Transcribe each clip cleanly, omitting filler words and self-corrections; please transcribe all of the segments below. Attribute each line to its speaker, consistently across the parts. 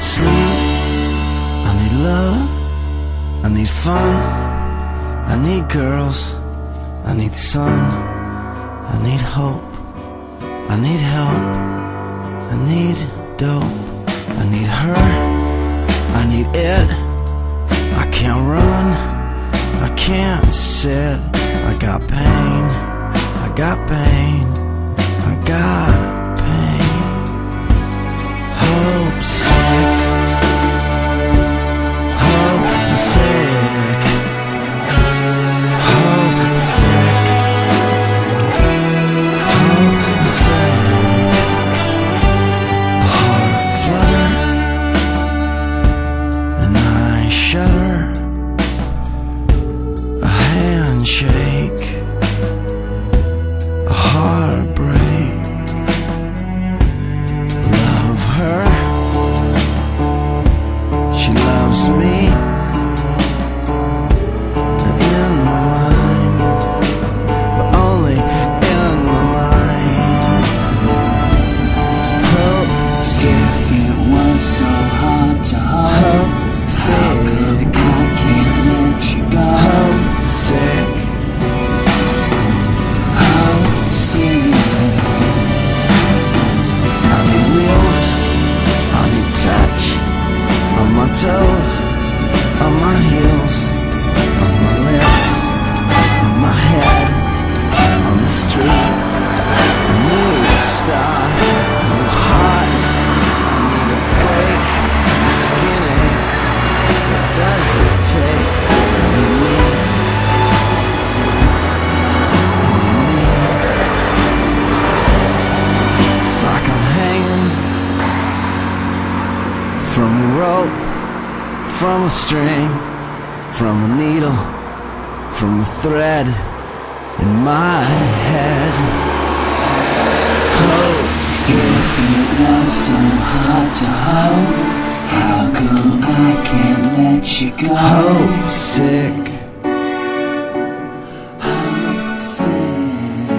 Speaker 1: sleep, I need love, I need fun, I need girls, I need sun, I need hope, I need help, I need dope, I need her, I need it. I can't run, I can't sit, I got pain, I got pain, I got pain. Hopesick, hopesick, hopesick, hopesick. A heart flutter, and I shudder. A handshake, a heartbreak. Love her, she loves me. And in my mind, but only in my mind.
Speaker 2: If it was so hard to hold, how come I can't let you go?
Speaker 1: Hopesick,
Speaker 2: Hopesick.
Speaker 1: I need wheels, I need touch, on my toes, on my heels, on my lips, on my head, on the street. A new start, a new heart. I need a break, my skin aches. What does it take? I need me. It's like I'm hanging from a rope, from a string, from a needle, from a thread in my head. Hopesick,
Speaker 2: If it was so hard to hold, how come I can't let you go?
Speaker 1: hopesick,
Speaker 2: Hopesick.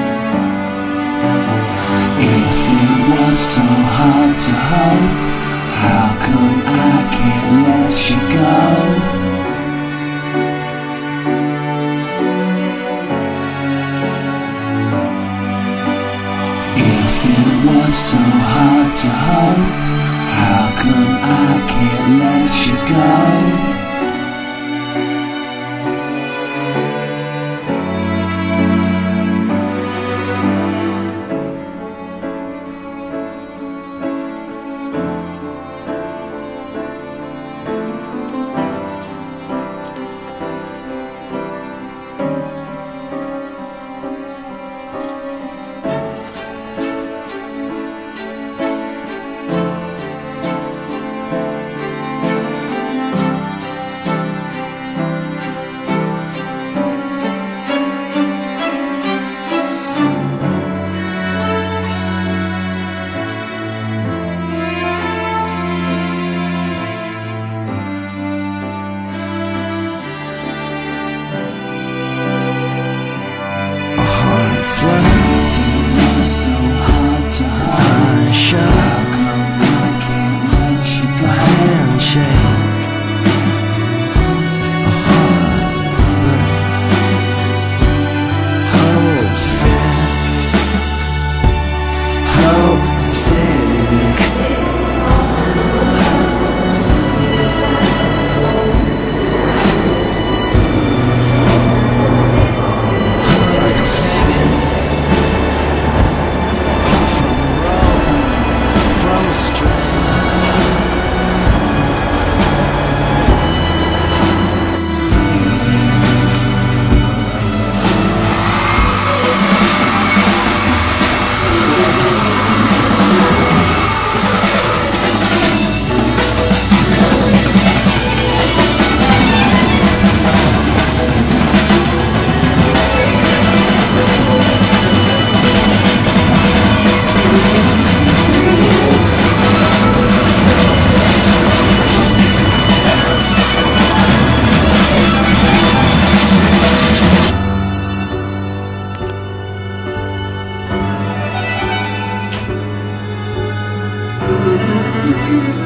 Speaker 2: If it was so hard to hold, how come I can't let you go? If it was so hard to hold, how come I can't let you go? Thank you.